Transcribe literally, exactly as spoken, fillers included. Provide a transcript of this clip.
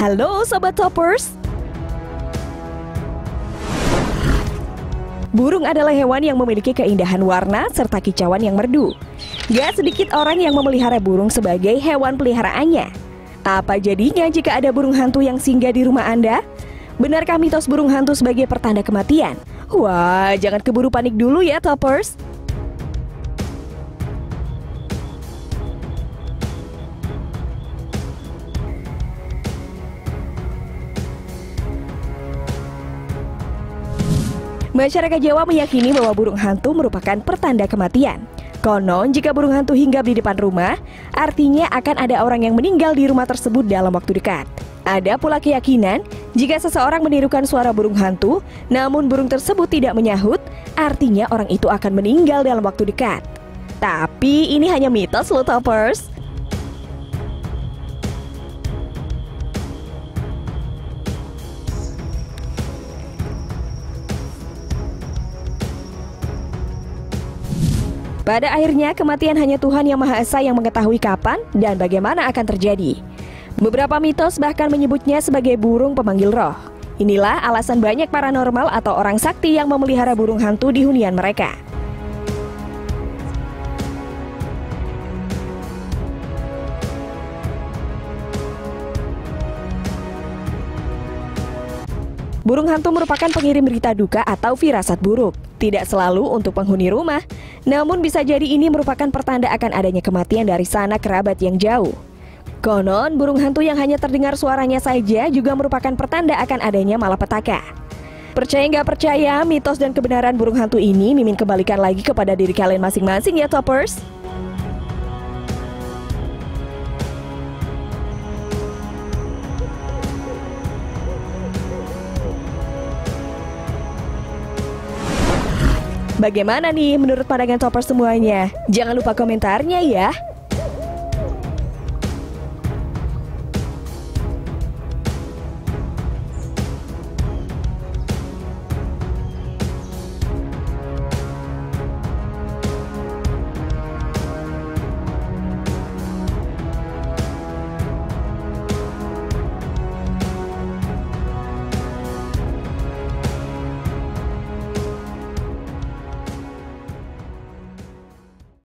Halo Sobat Toppers. Burung adalah hewan yang memiliki keindahan warna serta kicauan yang merdu. Gak sedikit orang yang memelihara burung sebagai hewan peliharaannya. Apa jadinya jika ada burung hantu yang singgah di rumah Anda? Benarkah mitos burung hantu sebagai pertanda kematian? Wah, jangan keburu panik dulu ya Toppers. Masyarakat Jawa meyakini bahwa burung hantu merupakan pertanda kematian. Konon, jika burung hantu hinggap di depan rumah, artinya akan ada orang yang meninggal di rumah tersebut dalam waktu dekat. Ada pula keyakinan, jika seseorang menirukan suara burung hantu, namun burung tersebut tidak menyahut, artinya orang itu akan meninggal dalam waktu dekat. Tapi ini hanya mitos loh Toppers. Pada akhirnya, kematian hanya Tuhan Yang Maha Esa yang mengetahui kapan dan bagaimana akan terjadi. Beberapa mitos bahkan menyebutnya sebagai burung pemanggil roh. Inilah alasan banyak paranormal atau orang sakti yang memelihara burung hantu di hunian mereka. Burung hantu merupakan pengirim berita duka atau firasat buruk. Tidak selalu untuk penghuni rumah, namun bisa jadi ini merupakan pertanda akan adanya kematian dari sanak kerabat yang jauh. Konon, burung hantu yang hanya terdengar suaranya saja juga merupakan pertanda akan adanya malapetaka. Percaya nggak percaya, mitos dan kebenaran burung hantu ini Mimin kembalikan lagi kepada diri kalian masing-masing ya Toppers. Bagaimana nih menurut pandangan Toppers semuanya? Jangan lupa komentarnya ya.